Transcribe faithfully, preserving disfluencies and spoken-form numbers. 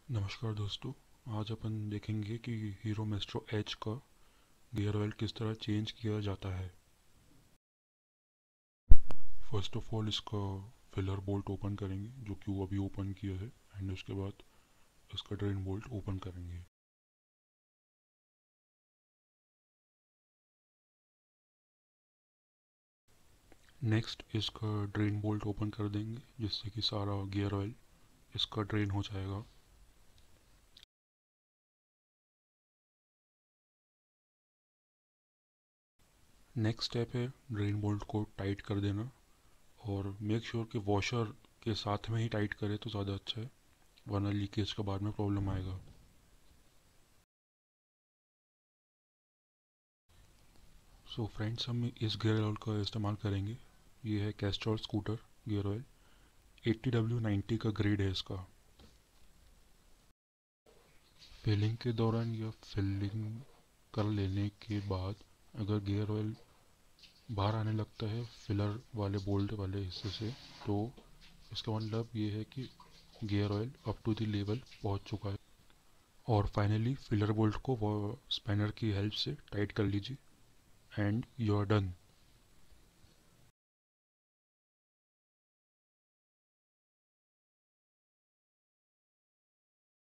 नमस्कार दोस्तों। आज अपन देखेंगे कि हीरो मेस्ट्रो एच का गियर ऑयल किस तरह चेंज किया जाता है। फर्स्ट ऑफ ऑल इसका फिलर बोल्ट ओपन करेंगे, जो कि वो अभी ओपन किया है, एंड उसके बाद इसका ड्रेन बोल्ट ओपन करेंगे। नेक्स्ट इसका ड्रेन बोल्ट ओपन कर देंगे, जिससे कि सारा गियर ऑयल इसका ड्रेन हो जाएगा। नेक्स्ट स्टेप है ड्रेन बोल्ट को टाइट कर देना, और मेक श्योर कि वॉशर के साथ में ही टाइट करे तो ज़्यादा अच्छा है, वरना लीकेज का बाद में प्रॉब्लम आएगा। सो फ्रेंड्स, हम इस गियर ऑयल का इस्तेमाल करेंगे। ये है Castrol scooter gear oil, eighty W ninety का ग्रेड है इसका। फिलिंग के दौरान या फिलिंग कर लेने के बाद अगर गियर ऑयल बाहर आने लगता है फिलर वाले बोल्ट वाले हिस्से से, तो इसका मतलब ये है कि gear oil up to the level पहुंच चुका है। और फाइनली फिलर बोल्ट को वो स्पैनर की हेल्प से टाइट कर लीजिए, एंड यू आर डन।